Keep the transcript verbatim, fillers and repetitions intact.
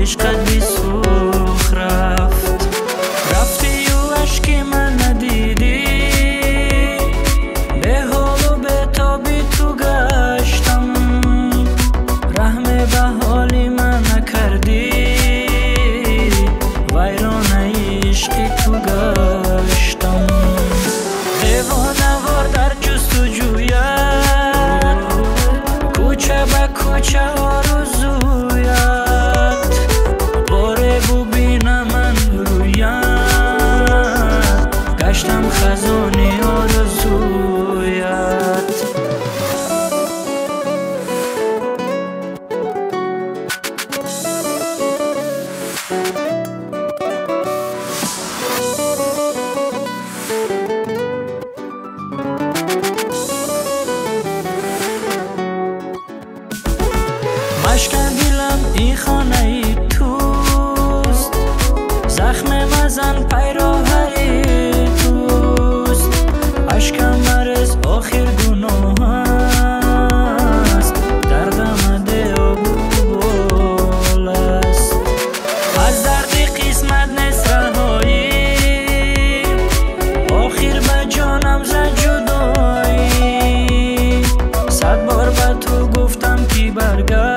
عشقت بی سوخ رفت. رفتی و عشقی من ندیدی، به حال و به تابی تو گشتم. رحم به حالی من نکردی، ویرانه عشقی تو گشتم. دیوانه وار در جستجویت، کوچه به کوچه آرزویت. باره ببینم من رویت، گشتم خزانه آرزویت. مشک دلم این خانه ای توست، زخم مزن پیراهی توست. عشقم مرز آخر گناه است، دردم ده آبو بال است. از درد قسمت نیست رهایی، آخر به جانم زد جدایی. صد بار به تو گفتم که برگرد،